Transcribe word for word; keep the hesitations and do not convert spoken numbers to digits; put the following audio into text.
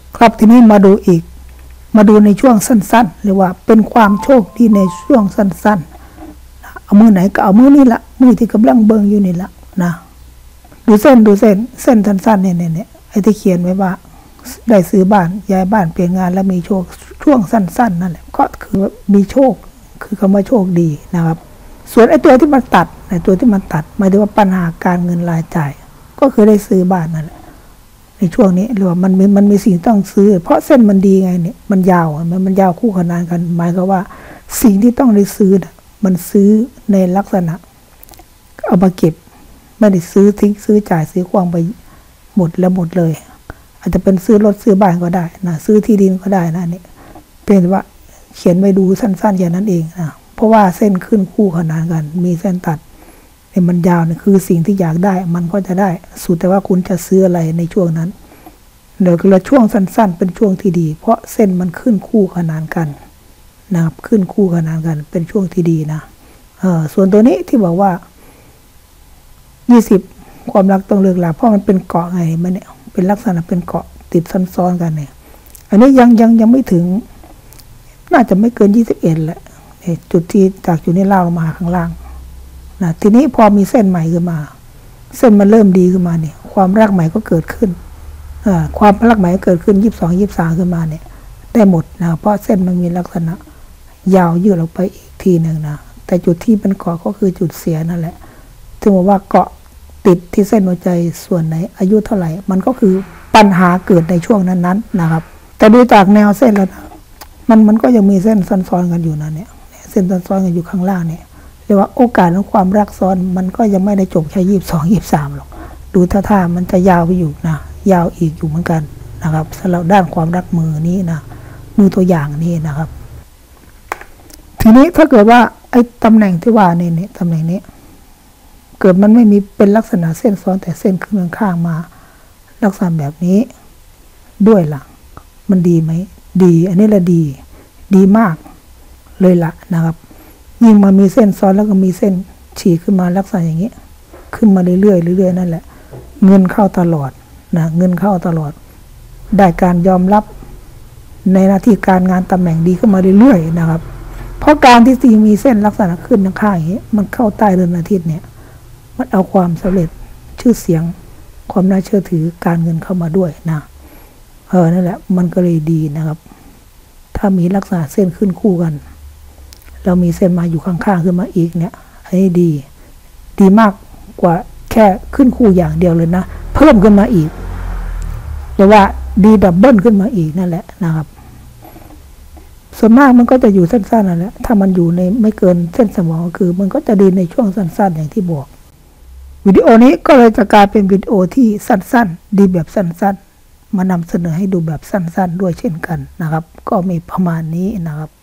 ครับทีนี้มาดูอีกมาดูในช่วงสั้นๆหรือว่าเป็นความโชคดีในช่วงสั้นๆเอามือไหนก็เอามือนี่ละมือที่กำลังเบิ่งอยู่นี่ละนะดูเส้นดูเส้นเส้นสั้นๆเนี่ยเนี่ยไอ้ที่เขียนไว้ว่าได้ซื้อบ้านย้ายบ้านเปลี่ยนงานแล้วมีโชคช่วงสั้นๆนั่นแหละก็คือมีโชคคือคำว่าโชคดีนะครับส่วนไอ้ตัวที่มันตัดไอ้ตัวที่มันตัดหมายถึงว่าปัญหาการเงินรายจ่ายก็คือได้ซื้อบ้านนั่นแหละในช่วงนี้หรือว่ามันมีมันมีสิ่งต้องซื้อเพราะเส้นมันดีไงเนี่ยมันยาวมันมันยาวคู่ขนานกันหมายก็ว่าสิ่งที่ต้องได้ซื้อมันซื้อในลักษณะเอามาเก็บไม่ได้ซื้อทิ้งซื้อจ่ายซื้อควางไปหมดแล้วหมดเลยอาจจะเป็นซื้อรถซื้อบ้านก็ได้นะซื้อที่ดินก็ได้นะนี่เป็นว่าเขียนไว้ดูสั้นๆอย่างนั้นเองนะเพราะว่าเส้นขึ้นคู่ขนานกันมีเส้นตัดเนี่ยมันยาวเนี่ยคือสิ่งที่อยากได้มันก็จะได้สุดแต่ว่าคุณจะซื้ออะไรในช่วงนั้นเดี๋ยวเราช่วงสั้นๆเป็นช่วงที่ดีเพราะเส้นมันขึ้นคู่ขนานกันนะครับขึ้นคู่ขนานกันเป็นช่วงที่ดีนะเออส่วนตัวนี้ที่บอกว่ายี่สิบความรักต้องเลิกลาเพราะมันเป็นเกาะไงมันเนี่ยเป็นลักษณะเป็นเกาะติดซ้อนๆกันเนี่ยอันนี้ยังยังยังไม่ถึงน่าจะไม่เกินยี่สิบเอ็ดแหละจุดที่จากอยู่ในเล่ามาข้างล่างนะทีนี้พอมีเส้นใหม่ขึ้นมาเส้นมันเริ่มดีขึ้นมาเนี่ยความรักใหม่ก็เกิดขึ้นอ่าความรักใหม่เกิดขึ้นยี่สิบสองยี่สิบสามขึ้นมาเนี่ยได้หมดนะเพราะเส้นมันมีลักษณะยาวยืดออกไปอีกทีหนึ่งนะแต่จุดที่เป็นเกาะก็คือจุดเสียนั่นแหละถึงบอกว่าเกาะติดที่เส้นหัวใจส่วนไหนอายุเท่าไหร่มันก็คือปัญหาเกิดในช่วงนั้นๆนะครับแต่ดูจากแนวเส้นแล้วนะมันมันก็ยังมีเส้นซ้อนๆกันอยู่นะเนี่ยเส้นซ้อนๆกันอยู่ข้างล่างเนี่ยเรียกว่าโอกาสของความรักซ้อนมันก็ยังไม่ได้จบแค่ยี่สิบสองยี่สิบสามหรอกดูท่าๆมันจะยาวไปอยู่นะยาวอีกอยู่เหมือนกันนะครับสำหรับด้านความรักมือนี้นะมือตัวอย่างนี้นะครับทีนี้ถ้าเกิดว่าไอ้ตำแหน่งที่ว่าเนี่ยเนี่ยตำแหน่งนี้เกิดมันไม่มีเป็นลักษณะเส้นซ้อนแต่เส้นขึ้นข้างมาลักษณะแบบนี้ด้วยล่ะมันดีไหมดีอันนี้ละดีดีมากเลยล่ะนะครับยิ่งมามีเส้นซ้อนแล้วก็มีเส้นฉีกขึ้นมาลักษณะอย่างนี้ขึ้นมาเรื่อยๆเรื่อยๆนั่นแหละเงินเข้าตลอดนะเงินเข้าตลอดได้การยอมรับในหน้าที่การงานตำแหน่งดีขึ้นมาเรื่อยๆนะครับเพราะการที่สีมีเส้นลักษณะขึ้นข้างอย่างนี้มันเข้าใต้เรือนอาทิตย์เนี่ยมันเอาความสำเร็จชื่อเสียงความน่าเชื่อถือการเงินเข้ามาด้วยนะเออนั่นแหละมันก็เลยดีนะครับถ้ามีลักษณะเส้นขึ้นคู่กันเรามีเส้นมาอยู่ข้างๆขึ้นมาอีกเนี่ยอันนี้ดีดีมากกว่าแค่ขึ้นคู่อย่างเดียวเลยนะเพิ่มขึ้นมาอีกหรือว่าดีดับเบิลขึ้นมาอีกนั่นแหละนะครับส่วนมากมันก็จะอยู่สั้นๆนั่นแหละถ้ามันอยู่ในไม่เกินเส้นสมองคือมันก็จะดีในช่วงสั้นๆอย่างที่บอกวิดีโอนี้ก็เลยจะกลายเป็นวิดีโอที่สั้นๆดีแบบสั้นๆมานำเสนอให้ดูแบบสั้นๆด้วยเช่นกันนะครับก็มีประมาณนี้นะครับ